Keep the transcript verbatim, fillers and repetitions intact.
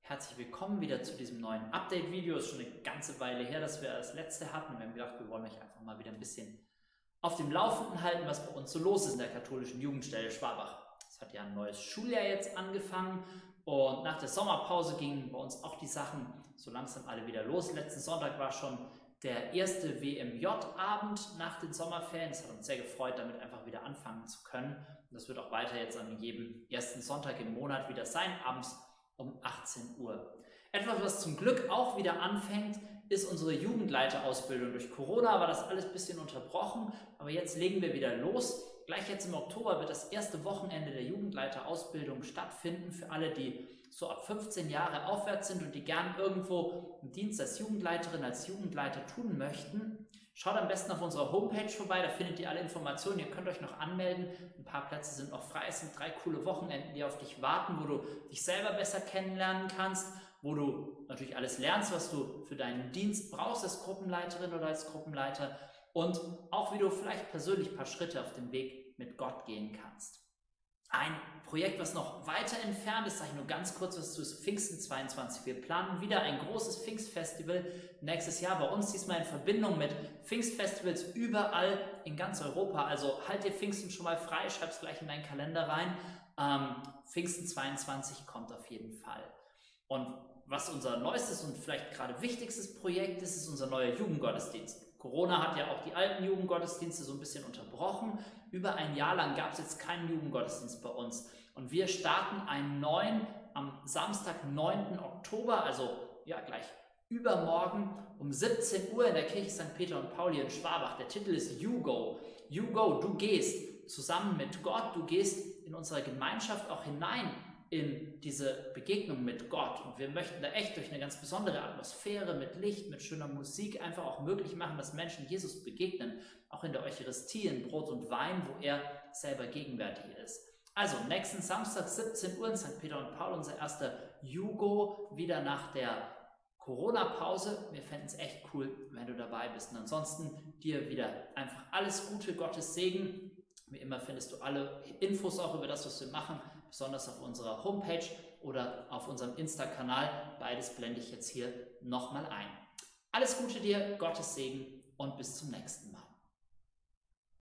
Herzlich willkommen wieder zu diesem neuen Update-Video. Es ist schon eine ganze Weile her, dass wir das letzte hatten. Wir haben gedacht, wir wollen euch einfach mal wieder ein bisschen auf dem Laufenden halten, was bei uns so los ist in der katholischen Jugendstelle Schwabach. Es hat ja ein neues Schuljahr jetzt angefangen und nach der Sommerpause gingen bei uns auch die Sachen so langsam alle wieder los. Letzten Sonntag war schon der erste W M J-Abend nach den Sommerferien. Es hat uns sehr gefreut, damit einfach wieder anfangen zu können. Und das wird auch weiter jetzt an jedem ersten Sonntag im Monat wieder sein, abends um achtzehn Uhr. Etwas, was zum Glück auch wieder anfängt, ist unsere Jugendleiterausbildung. Durch Corona war das alles ein bisschen unterbrochen, aber jetzt legen wir wieder los. Gleich jetzt im Oktober wird das erste Wochenende der Jugendleiterausbildung stattfinden für alle, die so ab fünfzehn Jahre aufwärts sind und die gern irgendwo einen Dienst als Jugendleiterin, als Jugendleiter tun möchten. Schaut am besten auf unserer Homepage vorbei, da findet ihr alle Informationen. Ihr könnt euch noch anmelden. Ein paar Plätze sind noch frei. Es sind drei coole Wochenenden, die auf dich warten, wo du dich selber besser kennenlernen kannst, wo du natürlich alles lernst, was du für deinen Dienst brauchst als Gruppenleiterin oder als Gruppenleiter und auch wie du vielleicht persönlich ein paar Schritte auf dem Weg mit Gott gehen kannst. Ein Projekt, was noch weiter entfernt ist, sage ich nur ganz kurz was zu, ist Pfingsten zweiundzwanzig. Wir planen wieder ein großes Pfingstfestival nächstes Jahr bei uns, diesmal in Verbindung mit Pfingstfestivals überall in ganz Europa. Also halt dir Pfingsten schon mal frei, schreib es gleich in deinen Kalender rein. Ähm, Pfingsten zweiundzwanzig kommt auf jeden Fall. Und was unser neuestes und vielleicht gerade wichtigstes Projekt ist, ist unser neuer Jugendgottesdienst. Corona hat ja auch die alten Jugendgottesdienste so ein bisschen unterbrochen. Über ein Jahr lang gab es jetzt keinen Jugendgottesdienst bei uns. Und wir starten einen neuen am Samstag, neunten Oktober, also ja gleich übermorgen um siebzehn Uhr in der Kirche Sankt Peter und Pauli in Schwabach. Der Titel ist You Go. You Go, du gehst zusammen mit Gott, du gehst in unsere Gemeinschaft auch hinein in diese Begegnung mit Gott. Und wir möchten da echt durch eine ganz besondere Atmosphäre mit Licht, mit schöner Musik einfach auch möglich machen, dass Menschen Jesus begegnen, auch in der Eucharistie, in Brot und Wein, wo er selber gegenwärtig ist. Also nächsten Samstag siebzehn Uhr in Sankt Peter und Paul, unser erster Jugo, wieder nach der Corona-Pause. Wir fänden es echt cool, wenn du dabei bist. Und ansonsten dir wieder einfach alles Gute, Gottes Segen. Wie immer findest du alle Infos auch über das, was wir machen, besonders auf unserer Homepage oder auf unserem Insta-Kanal. Beides blende ich jetzt hier nochmal ein. Alles Gute dir, Gottes Segen und bis zum nächsten Mal.